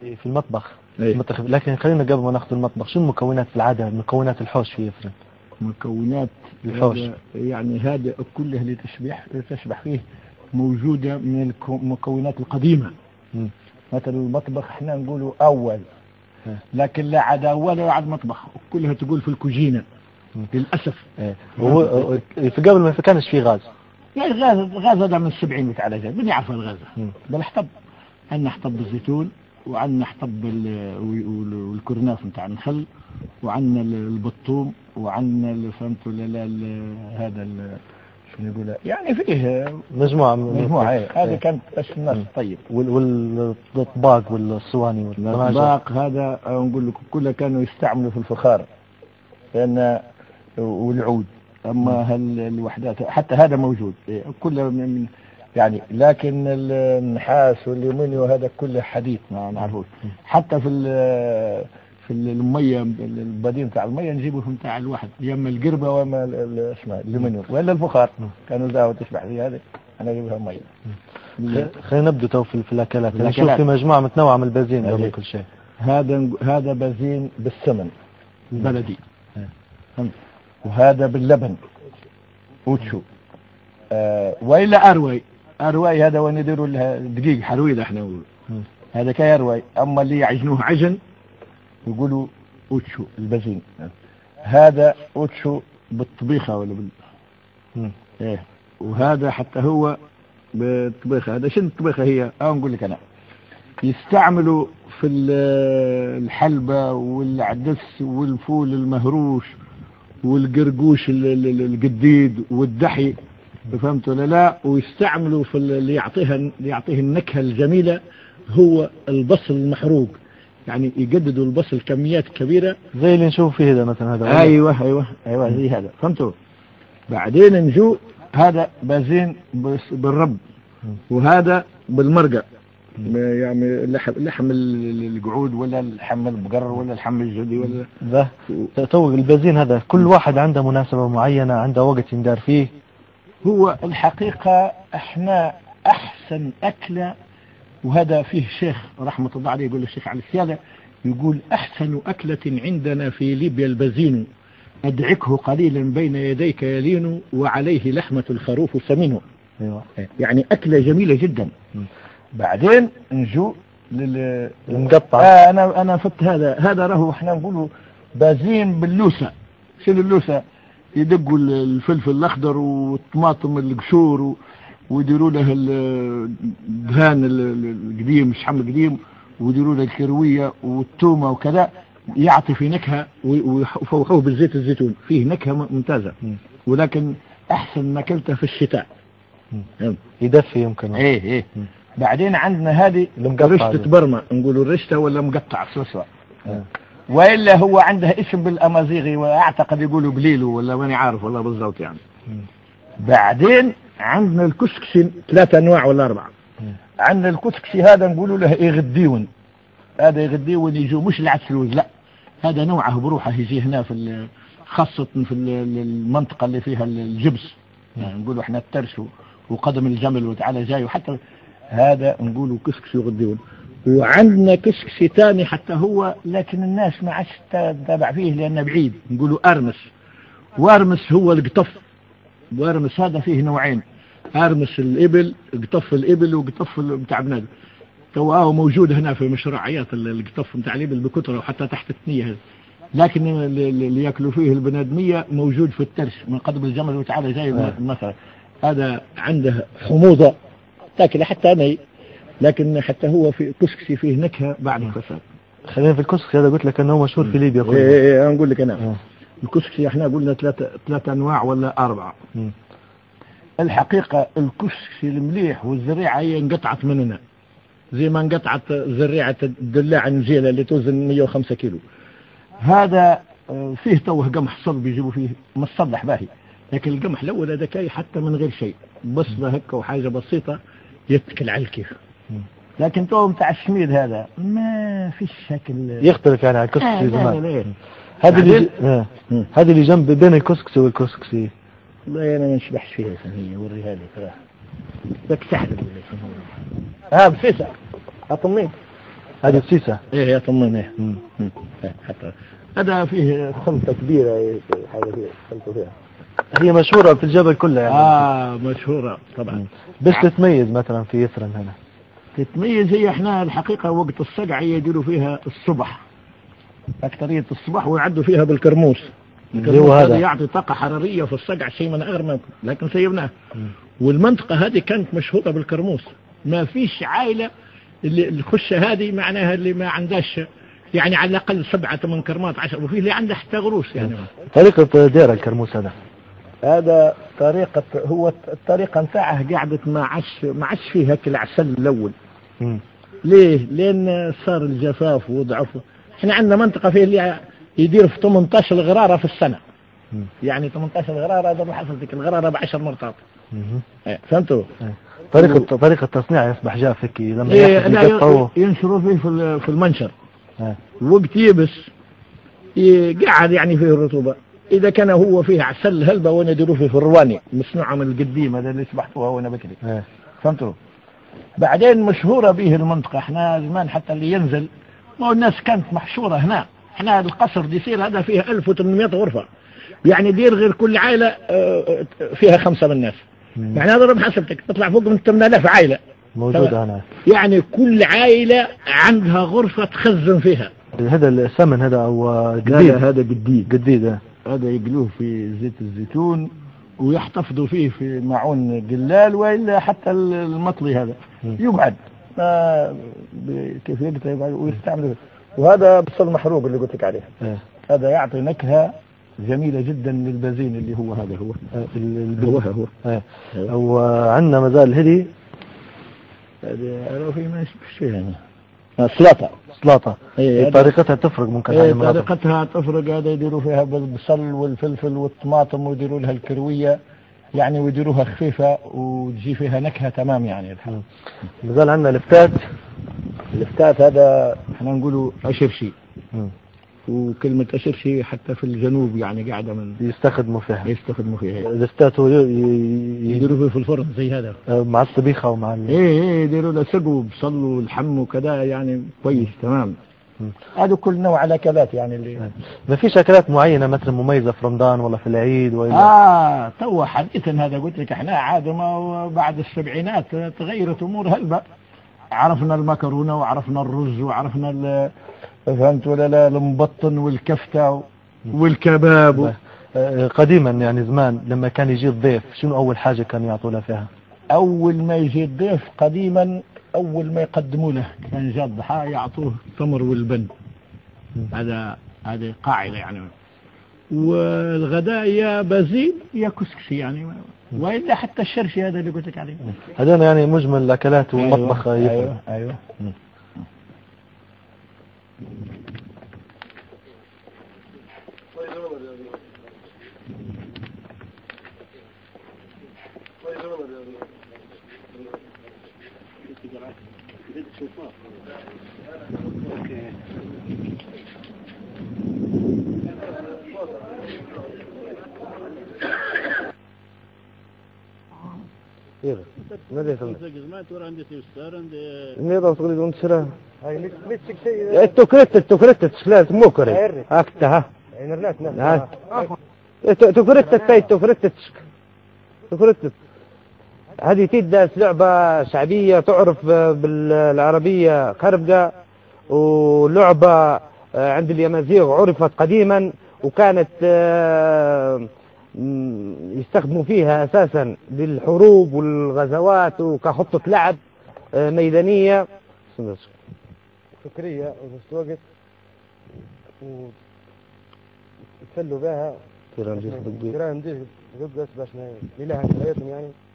في المطبخ. إيه؟ لكن خلينا قبل ما ناخذ المطبخ، شو المكونات في العادة، مكونات الحوش فيه يفرق؟ مكونات الحوش يعني هذا كلها اللي تشبح فيه موجودة من المكونات القديمة. مثلا المطبخ احنا نقولوا أول، لكن لا عاد أول ولا عاد مطبخ، كلها تقول في الكوجينة للأسف. وهو في قبل ما كانش فيه غاز. يعني الغاز هذا من السبعين متعالجات، من يعرف الغاز؟ بالحطب، عندنا حطب بالزيتون، وعندنا حطب والكرناف نتاع النخل، وعندنا البطوم، وعندنا فهمتوا هذا شو نقول يعني فيه مجموعة. هذه كانت بس الناس طيب. والأطباق والصواني والأطباق هذا نقول لكم كلها كانوا يستعملوا في الفخار، لأن والعود. أما الوحدات حتى هذا موجود كله من يعني، لكن النحاس والألمنيوم هذا كله حديث ما نعرفوش. حتى في المية، البديل بتاع المية نجيبه بتاع الواحد، يا اما القربة واما اسمها الألمنيوم ولا الفخار، كانوا زاوية تشبح في هذه انا اجيبها مية. خلينا نبدأ تو في الأكلات. نشوف في مجموعة متنوعة من البازين قبل كل شيء. هذا بازين بالسمن بلدي، وهذا باللبن وتشو، وإلا أروي هذا وين يديروا لها دقيق حرويدة احنا نقول هذا كي أروي. أما اللي يعجنوه عجن يقولوا أوتشو البازين. هذا أوتشو بالطبيخة ولا إيه، وهذا حتى هو بالطبيخة. هذا شنو الطبيخة هي؟ نقول لك أنا يستعملوا في الحلبة والعدس والفول المهروش والقرقوش الجديد والدحي، فهمت ولا لا؟ ويستعملوا في اللي يعطيه النكهة الجميلة هو البصل المحروق، يعني يجددوا البصل كميات كبيرة زي اللي نشوف فيه هذا مثلا. هذا ايوه زي هذا، فهمتوا؟ بعدين نجو هذا بازين بالرب، وهذا بالمرقة، يعني لحم القعود ولا لحم البقر ولا لحم الجدي ولا ذا. تو البازين هذا كل واحد عنده مناسبة معينة، عنده وقت يندار فيه. هو الحقيقة احنا احسن اكلة، وهذا فيه شيخ رحمة الله عليه يقول الشيخ علي السيادة، يقول احسن اكلة عندنا في ليبيا البازين، ادعكه قليلا بين يديك يلين، وعليه لحمة الخروف سمنه. ايوه. يعني اكلة جميلة جدا. بعدين نجو المقطع. انا فت هذا راهو احنا نقولوا بازين باللوسة. شنو اللوسة؟ يدقوا الفلفل الاخضر والطماطم القشور ويديروا له الدهان القديم، الشحم القديم، ويديروا له الكروية والثومة وكذا، يعطي في نكهة، ويفوحوه بالزيت الزيتون، فيه نكهة ممتازة. ولكن احسن ما اكلته في الشتاء، يدفي يمكن. ايه. بعدين عندنا هذه رشتة برمة، نقولوا الرشتة ولا مقطع سوسة، وإلا هو عندها اسم بالأمازيغي، وأعتقد يقولوا بليلو ولا ماني عارف والله بالضبط يعني. بعدين عندنا الكسكسي 3 أنواع ولا 4. عندنا الكسكسي هذا نقولوا له يغديون، هذا يغديون يجوا مش العسلوز، لا هذا نوعه بروحه يجي هنا في خاصة في المنطقة اللي فيها الجبس، يعني نقولوا احنا الترش وقدم الجمل وتعالى جاي، وحتى هذا نقولوا كسكسي يغديون. وعندنا كسكسي ثاني حتى هو، لكن الناس ما عادش تتابع فيه لأنه بعيد، نقولوا أرمس. وأرمس هو القطف، وأرمس هذا فيه نوعين، أرمس الإبل، قطف الإبل وقطف بتاع بنادم. تو موجود هنا في مشروعيات القطف بتاع الإبل بكثرة، وحتى تحت الثنية هذا. لكن اللي يأكلوا فيه البنادمية موجود في الترش من قدم الجمل وتعالى جاي مثلا. هذا عنده حموضة تاكل حتى أنا، لكن حتى هو في كسكسي فيه نكهة بعد الفساد. خلينا في الكسكسي هذا قلت لك انه مشهور في ليبيا كله. ايه نقول لك انا الكسكسي احنا قلنا 3 انواع ولا 4. الحقيقة الكسكسي المليح والزريعة هي انقطعت مننا، زي ما انقطعت زريعة الدلاع النجيلة اللي توزن 105 كيلو. هذا فيه توه قمح صلب يجيبوا فيه مصلح باهي، لكن القمح الاول هذا كاي حتى من غير شيء، بصله هكا وحاجة بسيطة يتكل على الكيف. لكن تو بتاع الشميد هذا ما فيش شكل، يختلف يعني على الكسكسي زمان. هذه اللي جنب بين الكسكسي والكسكسي. والله انا ما نشبحش فيها هي، وريها لي صراحه. لك سحر بسيسه اطمين هذه بسيسة. ايه يا طمن ايه. حتى هذا فيه خلطة كبيرة، حاجة فيه خلطة فيها. هي مشهورة في الجبل كله يعني. مشهورة طبعا. بس تتميز مثلا في يثرن هنا؟ تتميز هي احنا الحقيقة وقت الصقع يديروا فيها الصبح، أكثرية الصبح، ويعدوا فيها بالكرموس. الكرموس هذا يعطي طاقة حرارية في الصقع، شيء من أغير منكم، لكن سيبناه. والمنطقة هذه كانت مشهورة بالكرموس، ما فيش عائلة اللي خش هذه معناها اللي ما عندهاش يعني على الأقل 7 8 كرمات 10، وفيه اللي عنده حتى غروس يعني. طريقة دير الكرموس هذا طريقة، هو الطريقة نتاعه قاعدة ما عادش فيها العسل الأول. ليه؟ لأن صار الجفاف وضعف. احنا عندنا منطقة فيه اللي يدير في 18 غرارة في السنة. يعني 18 غرارة، هذا بحسب ذيك الغرارة ب10 مرات. فهمتوا؟ طريقة تصنيع يصبح جاف هيك لما ينشروا فيه في المنشر. وقت يبس قاعد يعني فيه الرطوبة. إذا كان هو فيه عسل هلبة وانا يديروا فيه في الرواني مصنوعة من القديم، هذا اللي سبحتوها وانا بكري. فهمتوا؟ بعدين مشهورة به المنطقة. احنا زمان حتى اللي ينزل، ما الناس كانت محشورة هنا. احنا القصر دي يصير هذا فيها 1800 غرفة، يعني دير غير كل عائلة فيها 5 من الناس. يعني هذا بحسبتك تطلع فوق من 8000 عائلة موجودة هنا. يعني كل عائلة عندها غرفة تخزن فيها. هذا السمن هذا او قديد؟ هذا قديد. هذا يقلوه في زيت الزيتون ويحتفظوا فيه في معون قلال، وإلا حتى المطلي هذا يقعد كيف يقطع ويستعملوا. وهذا بصل محروق اللي قلت لك عليه. هذا يعطي نكهة جميلة جدا للبازين اللي هو هذا هو. وعندنا مازال الهدي، هذا في ما يشبهش فيها يعني. سلطة. طريقتها تفرق ممكن. طريقتها تفرق. هذا يديروا فيها بالبصل والفلفل والطماطم، ويديروا لها الكروية يعني، ويديروها خفيفة وتجي فيها نكهة تمام يعني. مازال عندنا الفتات هذا احنا نقولوا أشرشي. وكلمة أشرشي حتى في الجنوب يعني قاعدة من يستخدموا فيها. الفتات يديروا فيه في الفرن زي هذا مع الطبيخة ومع يديروا له سقو بصل والحم وكذا يعني كويس تمام. هذا كل نوع الأكلات يعني اللي ما فيش أكلات معينة مثلا مميزة في رمضان ولا في العيد ولا تو حديثا هذا قلت لك احنا عاد ما بعد السبعينات تغيرت أمور هلبة. عرفنا المكرونة وعرفنا الرز وعرفنا فهمت ولا لا المبطن والكفتة والكباب. قديما يعني زمان لما كان يجي الضيف شنو أول حاجة كانوا يعطوا له فيها؟ أول ما يجي الضيف قديما أول ما يقدموا له كان جاء الضحى يعطوه التمر والبن. هذا قاعدة يعني. والغداء يا بازين يا كسكسي يعني، وإلا حتى الشرشي هذا اللي قلت لك عليه. هذا يعني مجمل الأكلات والمطبخ. أيوه. ماذا يفعل؟ نيضا تقول لهم تشرا التوكريت تشلات موكري هكذا توكريت هذه تدس لعبة شعبية تعرف بالعربية خربقة، ولعبة عند الأمازيغ عرفت قديما، وكانت يستخدموا فيها أساسا للحروب والغزوات وكخطة لعب ميدانية فكرية وبس وقت وتسلوا بها كيران جيش بس باش نلها حياتهم يعني.